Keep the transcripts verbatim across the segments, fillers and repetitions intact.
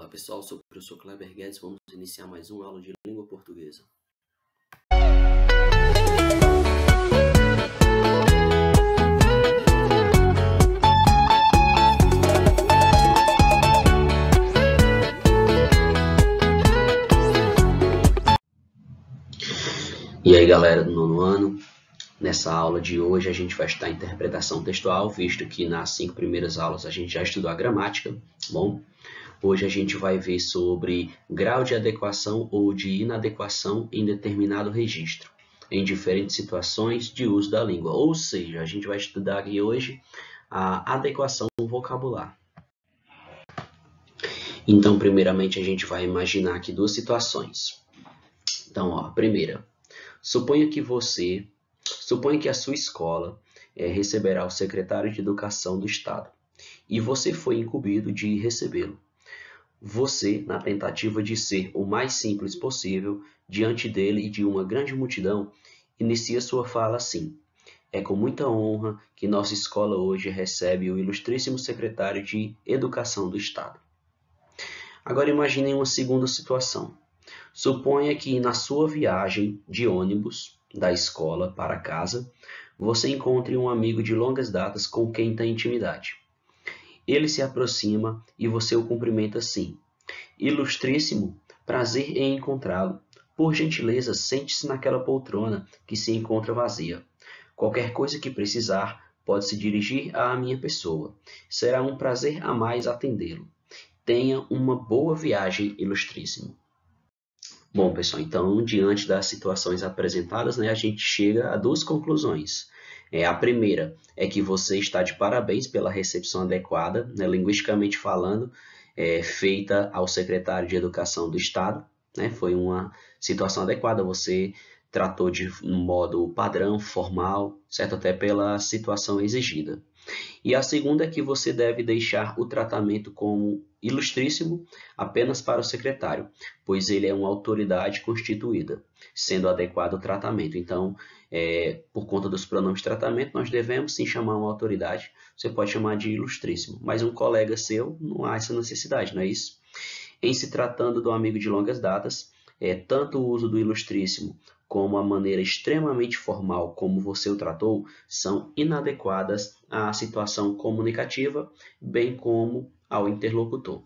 pessoal, sou o professor Kleber Guedes, vamos iniciar mais uma aula de língua portuguesa. E aí galera do nono ano, nessa aula de hoje a gente vai estudar a interpretação textual, visto que nas cinco primeiras aulas a gente já estudou a gramática, bom? Hoje a gente vai ver sobre grau de adequação ou de inadequação em determinado registro, em diferentes situações de uso da língua. Ou seja, a gente vai estudar aqui hoje a adequação vocabular. Então, primeiramente, a gente vai imaginar aqui duas situações. Então, ó, a primeira, suponha que você, suponha que a sua escola é, receberá o secretário de Educação do Estado e você foi incumbido de recebê-lo. Você, na tentativa de ser o mais simples possível, diante dele e de uma grande multidão, inicia sua fala assim: é com muita honra que nossa escola hoje recebe o ilustríssimo secretário de Educação do Estado. Agora imaginem uma segunda situação. Suponha que na sua viagem de ônibus da escola para casa, você encontre um amigo de longas datas com quem tem intimidade. Ele se aproxima e você o cumprimenta assim: ilustríssimo, prazer em encontrá-lo. Por gentileza, sente-se naquela poltrona que se encontra vazia. Qualquer coisa que precisar, pode se dirigir à minha pessoa. Será um prazer a mais atendê-lo. Tenha uma boa viagem, ilustríssimo. Bom, pessoal, então, diante das situações apresentadas, né, a gente chega a duas conclusões. É, a primeira é que você está de parabéns pela recepção adequada, né, linguisticamente falando, é, feita ao secretário de Educação do Estado. Né, foi uma situação adequada, você tratou de um modo padrão, formal, certo? Até pela situação exigida. E a segunda é que você deve deixar o tratamento como ilustríssimo apenas para o secretário, pois ele é uma autoridade constituída, sendo adequado o tratamento. Então, é, por conta dos pronomes de tratamento, nós devemos sim chamar uma autoridade, você pode chamar de ilustríssimo, mas um colega seu não há essa necessidade, não é isso? Em se tratando do amigo de longas datas, é, tanto o uso do ilustríssimo como a maneira extremamente formal como você o tratou, são inadequadas à situação comunicativa, bem como ao interlocutor.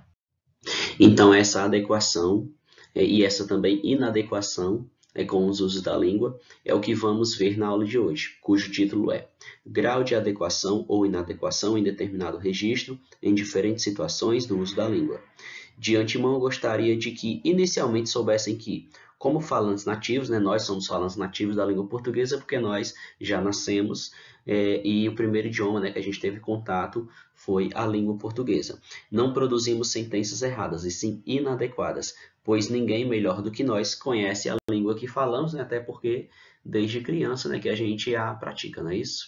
Então, essa adequação e essa também inadequação é, com os usos da língua é o que vamos ver na aula de hoje, cujo título é Grau de adequação ou inadequação em determinado registro em diferentes situações do uso da língua. De antemão, eu gostaria de que inicialmente soubessem que, como falantes nativos, né, nós somos falantes nativos da língua portuguesa porque nós já nascemos é, e o primeiro idioma, né, que a gente teve contato foi a língua portuguesa. Não produzimos sentenças erradas, e sim inadequadas, pois ninguém melhor do que nós conhece a língua que falamos, né, até porque desde criança, né, que a gente a pratica, não é isso?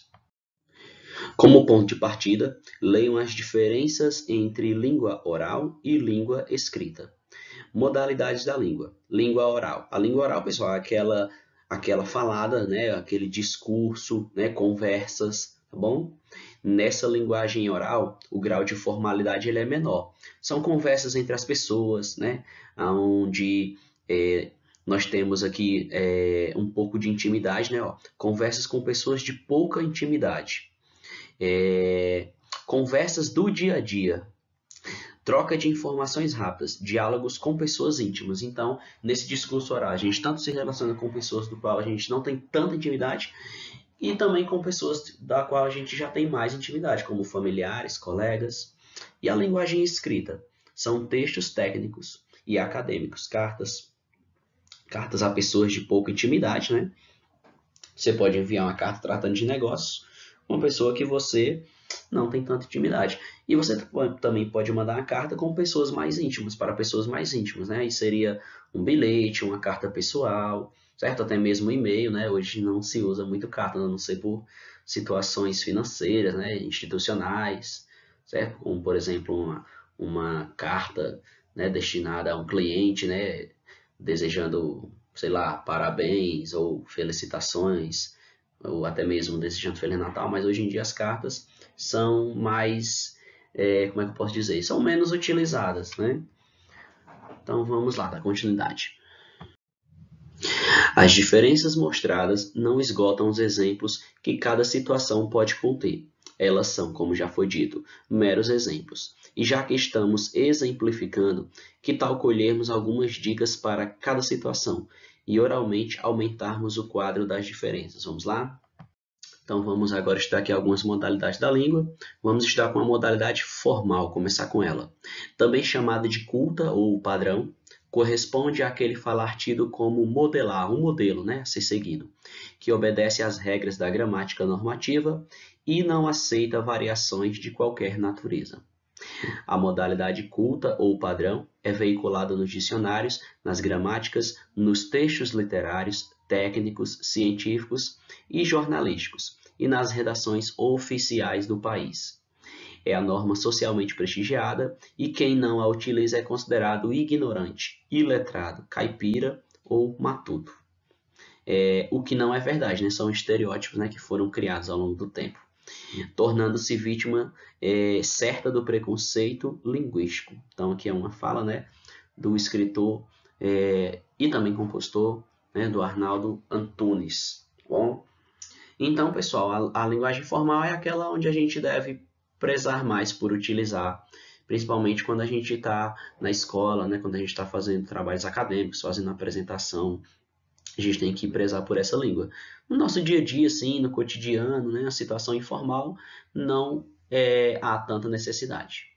Como ponto de partida, leiam as diferenças entre língua oral e língua escrita. Modalidades da língua. Língua oral. A língua oral, pessoal, é aquela, aquela falada, né, aquele discurso, né, conversas, tá bom? Nessa linguagem oral, o grau de formalidade ele é menor. São conversas entre as pessoas, né, onde é, nós temos aqui é, um pouco de intimidade, né, ó, conversas com pessoas de pouca intimidade. É, conversas do dia a dia, troca de informações rápidas, diálogos com pessoas íntimas. Então, nesse discurso oral, a gente tanto se relaciona com pessoas do qual a gente não tem tanta intimidade e também com pessoas da qual a gente já tem mais intimidade, como familiares, colegas. E a linguagem escrita são textos técnicos e acadêmicos, cartas, cartas a pessoas de pouca intimidade, né? Você pode enviar uma carta tratando de negócios, uma pessoa que você não tem tanta intimidade. E você também pode mandar uma carta com pessoas mais íntimas, para pessoas mais íntimas, né? Aí seria um bilhete, uma carta pessoal, certo? Até mesmo um e-mail, né? Hoje não se usa muito carta, a não ser por situações financeiras, né? Institucionais, certo? Como, por exemplo, uma, uma carta, né, destinada a um cliente, né? Desejando, sei lá, parabéns ou felicitações, ou até mesmo desejando Feliz Natal, mas hoje em dia as cartas são mais, é, como é que eu posso dizer, são menos utilizadas, né? Então vamos lá, dar continuidade. As diferenças mostradas não esgotam os exemplos que cada situação pode conter. Elas são, como já foi dito, meros exemplos. E já que estamos exemplificando, que tal colhermos algumas dicas para cada situação e oralmente aumentarmos o quadro das diferenças? Vamos lá? Então vamos agora estudar aqui algumas modalidades da língua. Vamos estudar com a modalidade formal, começar com ela. Também chamada de culta ou padrão, corresponde àquele falar tido como modelar, um modelo, né, a ser seguido, que obedece às regras da gramática normativa e não aceita variações de qualquer natureza. A modalidade culta ou padrão é veiculada nos dicionários, nas gramáticas, nos textos literários, técnicos, científicos e jornalísticos, e nas redações oficiais do país. É a norma socialmente prestigiada e quem não a utiliza é considerado ignorante, iletrado, caipira ou matuto. É, o que não é verdade, né? São estereótipos, né, que foram criados ao longo do tempo, tornando-se vítima é, certa do preconceito linguístico. Então aqui é uma fala, né, do escritor é, e também compositor, né, do Arnaldo Antunes. Bom, então, pessoal, a, a linguagem formal é aquela onde a gente deve prezar mais por utilizar, principalmente quando a gente está na escola, né, quando a gente está fazendo trabalhos acadêmicos, fazendo apresentação, a gente tem que prezar por essa língua. No nosso dia a dia, sim, no cotidiano, né, a situação informal, não é, há tanta necessidade.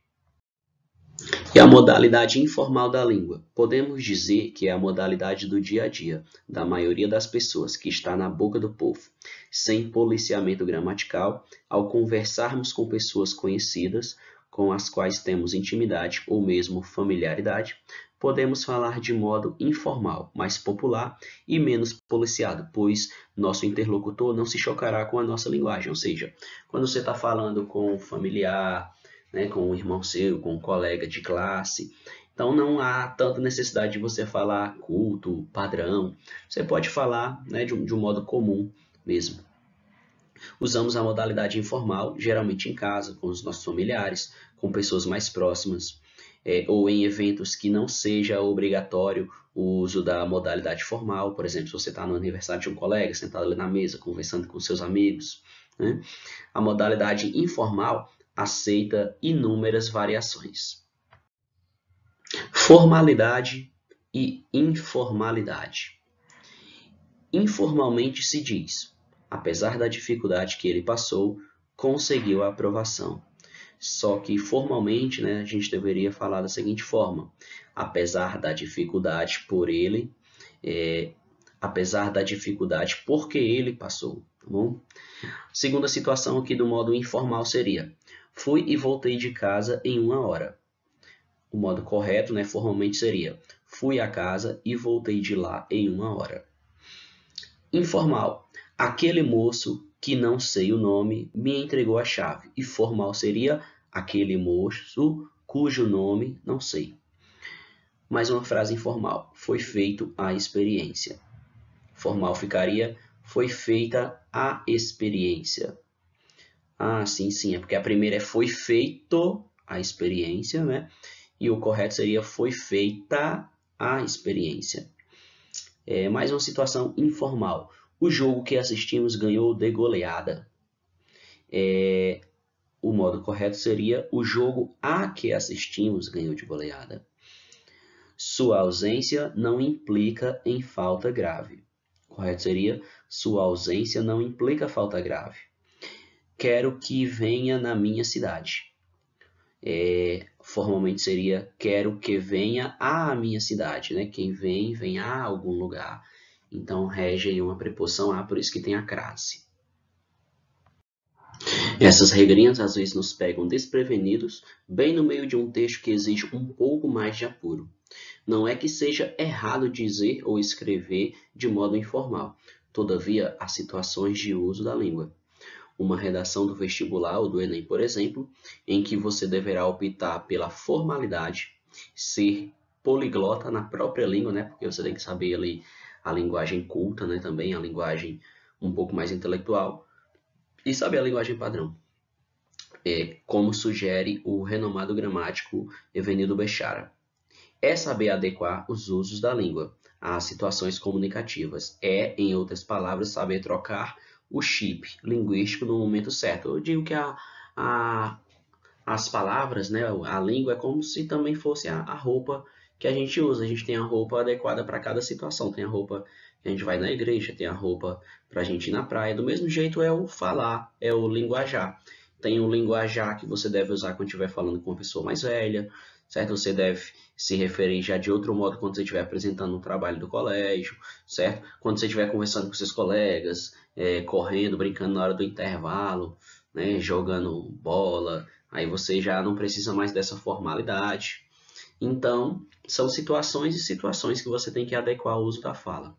E a modalidade informal da língua. Podemos dizer que é a modalidade do dia a dia, da maioria das pessoas, que está na boca do povo, sem policiamento gramatical, ao conversarmos com pessoas conhecidas, com as quais temos intimidade ou mesmo familiaridade, podemos falar de modo informal, mais popular e menos policiado, pois nosso interlocutor não se chocará com a nossa linguagem. Ou seja, quando você está falando com um familiar, né, com um irmão seu, com um colega de classe, então não há tanta necessidade de você falar culto, padrão. Você pode falar, né, de, um, de um modo comum mesmo. Usamos a modalidade informal, geralmente em casa, com os nossos familiares, com pessoas mais próximas, é, ou em eventos que não seja obrigatório o uso da modalidade formal. Por exemplo, se você está no aniversário de um colega, sentado ali na mesa, conversando com seus amigos, né? A modalidade informal aceita inúmeras variações. Formalidade e informalidade. Informalmente se diz: apesar da dificuldade que ele passou, conseguiu a aprovação. Só que formalmente, né, a gente deveria falar da seguinte forma: apesar da dificuldade por ele, é, apesar da dificuldade porque ele passou, tá bom? Segunda situação aqui do modo informal seria: fui e voltei de casa em uma hora. O modo correto, né, formalmente seria: fui a casa e voltei de lá em uma hora. Informal: aquele moço que não sei o nome me entregou a chave. E formal seria: aquele moço cujo nome não sei. Mais uma frase informal: foi feito a experiência. Formal ficaria: foi feita a experiência. Ah, sim, sim, é porque a primeira é foi feito a experiência, né? E o correto seria foi feita a experiência. É, mais uma situação informal: o jogo que assistimos ganhou de goleada. É, o modo correto seria: o jogo a que assistimos ganhou de goleada. Sua ausência não implica em falta grave. O correto seria: sua ausência não implica falta grave. Quero que venha na minha cidade. É, formalmente seria: quero que venha à minha cidade, né? Quem vem, vem a algum lugar. Então rege aí uma preposição a, por isso que tem a crase. Essas regrinhas às vezes nos pegam desprevenidos, bem no meio de um texto que exige um pouco mais de apuro. Não é que seja errado dizer ou escrever de modo informal, todavia há situações de uso da língua. Uma redação do vestibular ou do Enem, por exemplo, em que você deverá optar pela formalidade, ser poliglota na própria língua, né? Porque você tem que saber ali a linguagem culta, né? Também a linguagem um pouco mais intelectual, e saber a linguagem padrão, é, como sugere o renomado gramático Evenildo Bechara. É saber adequar os usos da língua às situações comunicativas. É, em outras palavras, saber trocar o chip linguístico no momento certo. Eu digo que a, a, as palavras, né, a língua é como se também fosse a, a roupa que a gente usa. A gente tem a roupa adequada para cada situação. Tem a roupa que a gente vai na igreja, tem a roupa para a gente ir na praia. Do mesmo jeito é o falar, é o linguajar. Tem o linguajar que você deve usar quando estiver falando com uma pessoa mais velha, certo? Você deve se referir já de outro modo quando você estiver apresentando um trabalho do colégio, certo? Quando você estiver conversando com seus colegas, é, correndo, brincando na hora do intervalo, né, jogando bola, aí você já não precisa mais dessa formalidade. Então, são situações e situações que você tem que adequar o uso da fala.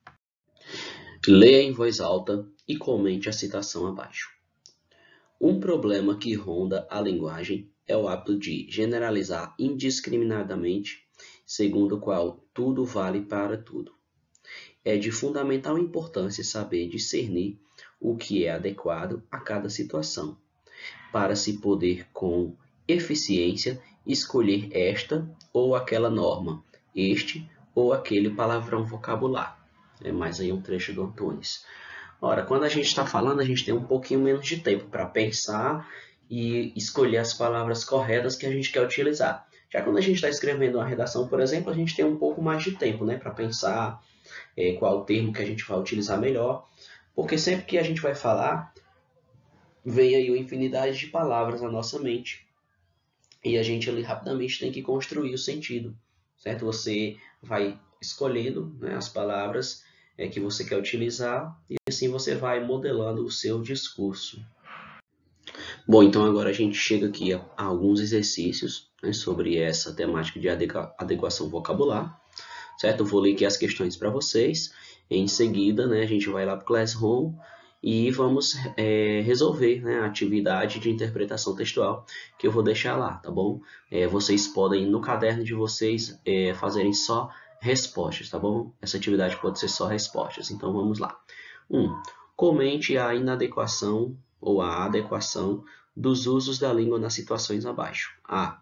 Leia em voz alta e comente a citação abaixo. Um problema que ronda a linguagem é o hábito de generalizar indiscriminadamente, segundo o qual tudo vale para tudo. É de fundamental importância saber discernir o que é adequado a cada situação, para se poder com eficiência escolher esta ou aquela norma, este ou aquele palavrão vocabular. É mais aí um trecho do Antunes. Ora, quando a gente está falando, a gente tem um pouquinho menos de tempo para pensar e escolher as palavras corretas que a gente quer utilizar. Já quando a gente está escrevendo uma redação, por exemplo, a gente tem um pouco mais de tempo, né, para pensar é, qual o termo que a gente vai utilizar melhor, porque sempre que a gente vai falar, vem aí uma infinidade de palavras na nossa mente e a gente ali rapidamente tem que construir o sentido, certo? Você vai escolhendo, né, as palavras é, que você quer utilizar e assim você vai modelando o seu discurso. Bom, então agora a gente chega aqui a, a alguns exercícios, né, sobre essa temática de adequa, adequação vocabular, certo? Eu vou ler aqui as questões para vocês. Em seguida, né, a gente vai lá para o Classroom e vamos é, resolver, né, a atividade de interpretação textual que eu vou deixar lá, tá bom? É, vocês podem, no caderno de vocês, é, fazerem só respostas, tá bom? Essa atividade pode ser só respostas, então vamos lá. um. Comente a inadequação ou a adequação dos usos da língua nas situações abaixo. A.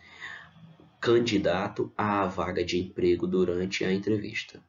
Candidato à vaga de emprego durante a entrevista.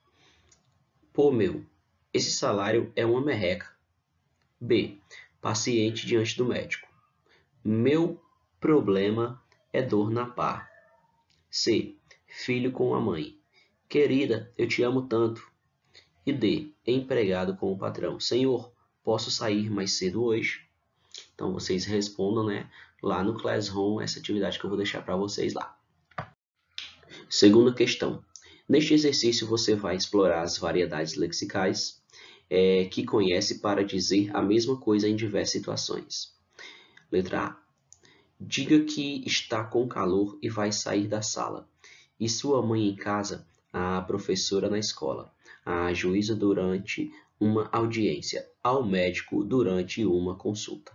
Pô, meu, esse salário é uma merreca. B. Paciente diante do médico. Meu problema é dor na pá. C. Filho com a mãe. Querida, eu te amo tanto. E D. Empregado com o patrão. Senhor, posso sair mais cedo hoje? Então vocês respondam, né, lá no Classroom essa atividade que eu vou deixar para vocês lá. Segunda questão. Neste exercício você vai explorar as variedades lexicais é, que conhece para dizer a mesma coisa em diversas situações. Letra A. Diga que está com calor e vai sair da sala. E sua mãe em casa, a professora na escola, a juíza durante uma audiência, ao médico durante uma consulta.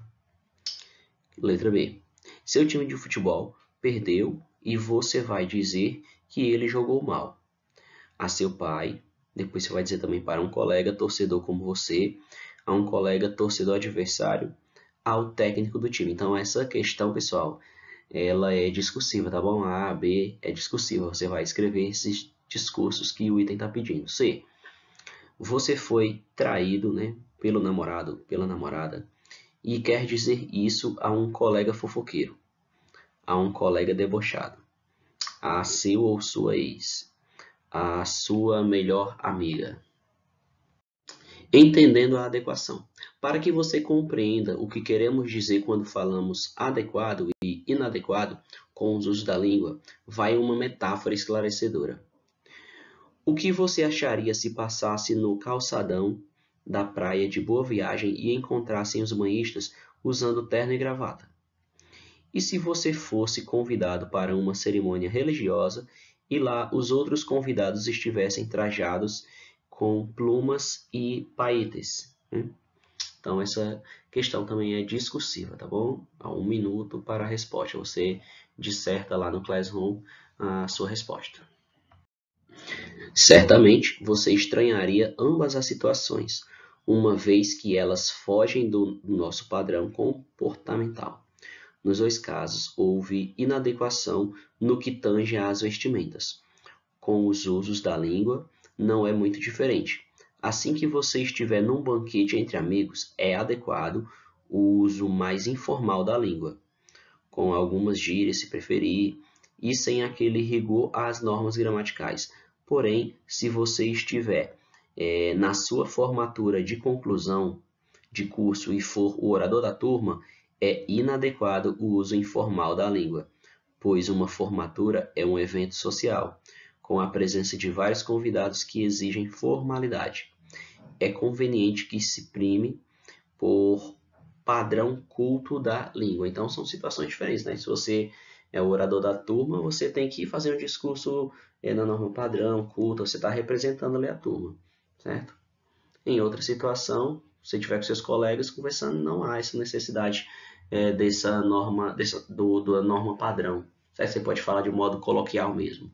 Letra B. Seu time de futebol perdeu e você vai dizer que ele jogou mal. A seu pai, depois você vai dizer também para um colega torcedor como você, a um colega torcedor adversário, ao técnico do time. Então essa questão, pessoal, ela é discursiva, tá bom? A, B é discursiva. Você vai escrever esses discursos que o item está pedindo. C. Você foi traído, né, pelo namorado, pela namorada, e quer dizer isso a um colega fofoqueiro, a um colega debochado, a seu ou sua ex, a sua melhor amiga. Entendendo a adequação. Para que você compreenda o que queremos dizer quando falamos adequado e inadequado com os usos da língua, vai uma metáfora esclarecedora. O que você acharia se passasse no calçadão da praia de Boa Viagem e encontrassem os banhistas usando terno e gravata? E se você fosse convidado para uma cerimônia religiosa e lá os outros convidados estivessem trajados com plumas e paetes, né? Então essa questão também é discursiva, tá bom? Há um minuto para a resposta. Você disserta lá no Classroom a sua resposta. Certamente você estranharia ambas as situações, uma vez que elas fogem do nosso padrão comportamental. Nos dois casos, houve inadequação no que tange às vestimentas. Com os usos da língua, não é muito diferente. Assim que você estiver num banquete entre amigos, é adequado o uso mais informal da língua, com algumas gírias se preferir, e sem aquele rigor às normas gramaticais. Porém, se você estiver é, na sua formatura de conclusão de curso e for o orador da turma, é inadequado o uso informal da língua, pois uma formatura é um evento social, com a presença de vários convidados que exigem formalidade. É conveniente que se prime por padrão culto da língua. Então, são situações diferentes, né? Se você é o orador da turma, você tem que fazer um discurso é, na norma padrão, culto, você está representando ali a turma, certo? Em outra situação, se tiver com seus colegas conversando, não há essa necessidade é, dessa norma, dessa, do, da norma padrão. Certo? Você pode falar de um modo coloquial mesmo.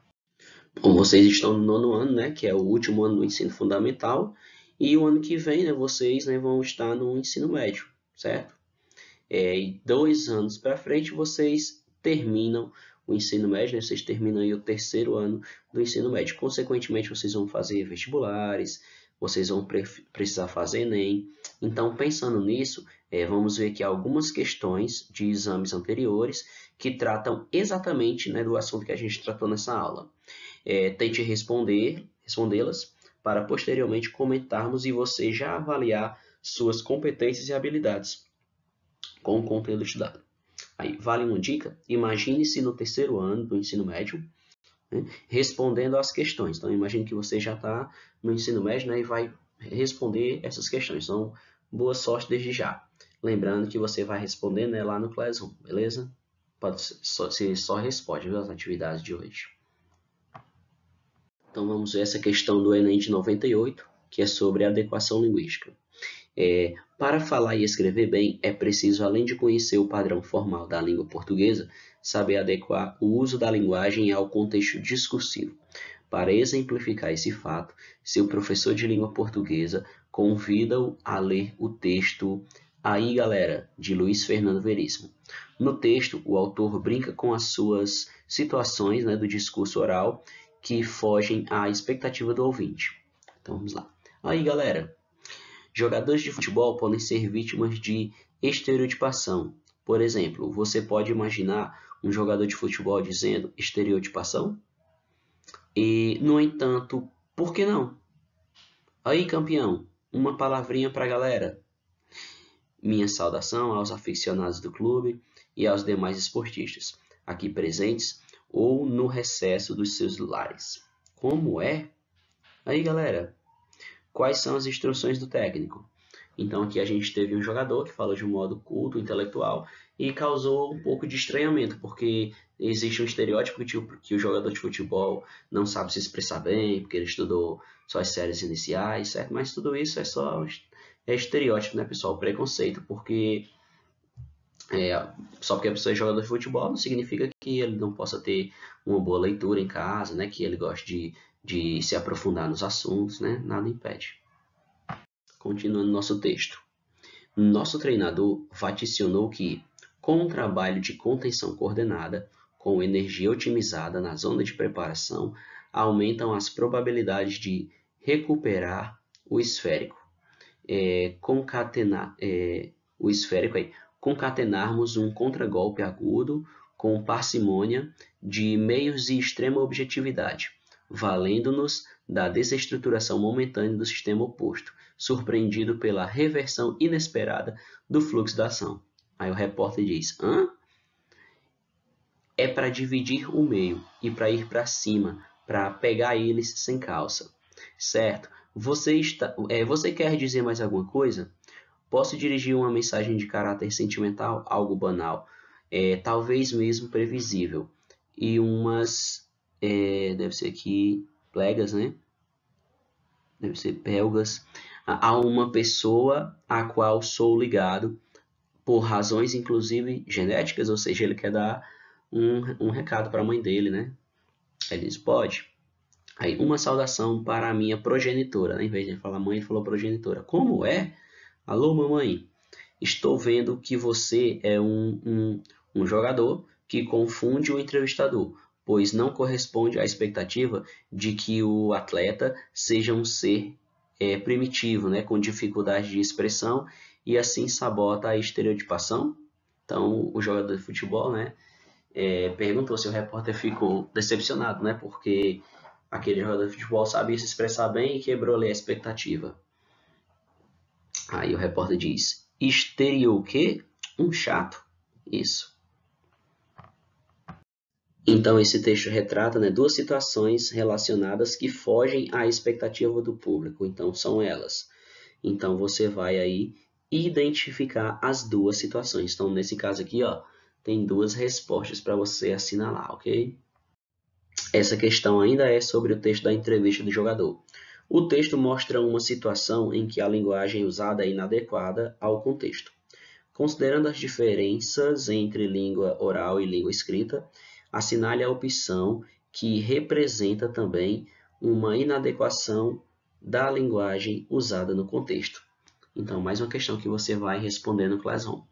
Bom, vocês estão no nono ano, né, que é o último ano do ensino fundamental, e o ano que vem, né, vocês né, vão estar no ensino médio, certo? É, e dois anos para frente, vocês terminam o ensino médio, né, vocês terminam aí o terceiro ano do ensino médio. Consequentemente, vocês vão fazer vestibulares, vocês vão pre precisar fazer Enem. Então, pensando nisso, é, vamos ver aqui algumas questões de exames anteriores que tratam exatamente né, do assunto que a gente tratou nessa aula. É, tente responder, respondê-las para posteriormente comentarmos e você já avaliar suas competências e habilidades com o conteúdo estudado. Aí, vale uma dica? Imagine-se no terceiro ano do ensino médio, né, respondendo às questões. Então, imagine que você já está no ensino médio né, e vai responder essas questões. Então, boa sorte desde já. Lembrando que você vai responder né, lá no Classroom, beleza? Pode ser, só, você só responde viu, as atividades de hoje. Então vamos ver essa questão do Enem de noventa e oito, que é sobre adequação linguística. É, para falar e escrever bem, é preciso, além de conhecer o padrão formal da língua portuguesa, saber adequar o uso da linguagem ao contexto discursivo. Para exemplificar esse fato, seu professor de língua portuguesa convida-o a ler o texto Aí Galera, de Luiz Fernando Veríssimo. No texto, o autor brinca com as suas situações né, do discurso oral que fogem à expectativa do ouvinte. Então vamos lá. Aí galera, jogadores de futebol podem ser vítimas de estereotipação. Por exemplo, você pode imaginar um jogador de futebol dizendo estereotipação? E, no entanto, por que não? Aí campeão, uma palavrinha para a galera. Minha saudação aos aficionados do clube e aos demais esportistas aqui presentes ou no recesso dos seus lares. Como é? Aí, galera, quais são as instruções do técnico? Então, aqui a gente teve um jogador que fala de um modo culto, intelectual, e causou um pouco de estranhamento, porque existe um estereótipo que, que o jogador de futebol não sabe se expressar bem, porque ele estudou só as séries iniciais, certo? Mas tudo isso é só é estereótipo, né, pessoal? Preconceito, porque É, só porque a pessoa é jogador de futebol não significa que ele não possa ter uma boa leitura em casa, né? Que ele goste de, de se aprofundar nos assuntos, né? Nada impede. Continuando nosso texto. Nosso treinador vaticinou que, com um trabalho de contenção coordenada, com energia otimizada na zona de preparação, aumentam as probabilidades de recuperar o esférico. É, concatenar é, o esférico aí. Concatenarmos um contragolpe agudo com parcimônia de meios e extrema objetividade, valendo-nos da desestruturação momentânea do sistema oposto, surpreendido pela reversão inesperada do fluxo da ação. Aí o repórter diz, hã? É para dividir o meio e para ir para cima, para pegar eles sem calça. Certo? Você, está, é, você quer dizer mais alguma coisa? Posso dirigir uma mensagem de caráter sentimental, algo banal, é, talvez mesmo previsível, e umas, é, deve ser aqui, plegas, né? Deve ser belgas, a uma pessoa a qual sou ligado por razões, inclusive, genéticas, ou seja, ele quer dar um, um recado para a mãe dele, né? Ele diz, pode. Aí, uma saudação para a minha progenitora, né? Em vez de falar mãe, ele falou progenitora. Como é? Alô, mamãe? estou vendo que você é um, um, um jogador que confunde o entrevistador, pois não corresponde à expectativa de que o atleta seja um ser é, primitivo, né, com dificuldade de expressão e assim sabota a estereotipação. Então, o jogador de futebol, né, é, perguntou se o repórter ficou decepcionado, né, porque aquele jogador de futebol sabia se expressar bem e quebrou ali a expectativa. Aí o repórter diz: Estereo o quê? Um chato? Isso. Então esse texto retrata, né, duas situações relacionadas que fogem à expectativa do público. Então são elas. Então você vai aí identificar as duas situações. Então nesse caso aqui, ó, tem duas respostas para você assinalar, ok? Essa questão ainda é sobre o texto da entrevista do jogador. O texto mostra uma situação em que a linguagem usada é inadequada ao contexto. Considerando as diferenças entre língua oral e língua escrita, assinale a opção que representa também uma inadequação da linguagem usada no contexto. Então, mais uma questão que você vai responder no Classroom.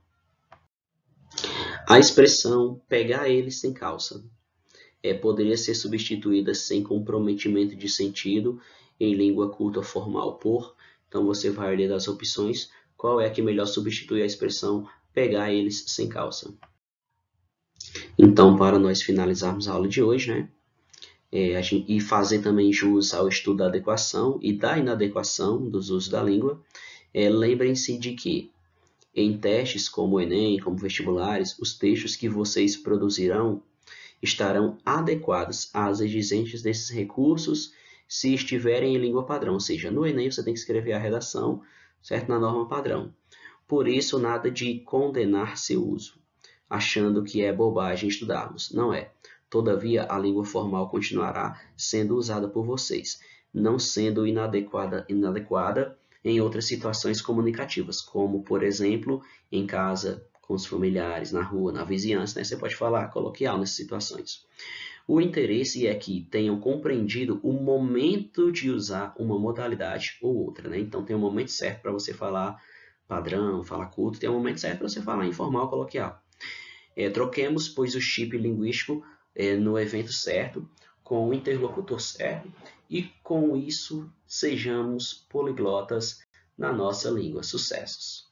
A expressão pegar ele sem calça é, poderia ser substituída sem comprometimento de sentido em língua culta formal por. Então você vai ler das opções qual é que melhor substitui a expressão pegar eles sem calça. Então, para nós finalizarmos a aula de hoje, né, é, a gente, e fazer também jus ao estudo da adequação e da inadequação dos usos da língua, é, lembrem-se de que em testes como o Enem, como vestibulares, os textos que vocês produzirão estarão adequados às exigências desses recursos se estiverem em língua padrão, ou seja, no Enem você tem que escrever a redação, certo, na norma padrão. Por isso, nada de condenar seu uso, achando que é bobagem estudarmos. Não é. Todavia, a língua formal continuará sendo usada por vocês, não sendo inadequada, inadequada em outras situações comunicativas, como, por exemplo, em casa, com os familiares, na rua, na vizinhança, né? Você pode falar coloquial nessas situações. O interesse é que tenham compreendido o momento de usar uma modalidade ou outra, né? Então, tem um momento certo para você falar padrão, falar culto, tem um momento certo para você falar informal, coloquial. É, troquemos, pois, o chip linguístico é, no evento certo, com o interlocutor certo, e com isso sejamos poliglotas na nossa língua. Sucessos!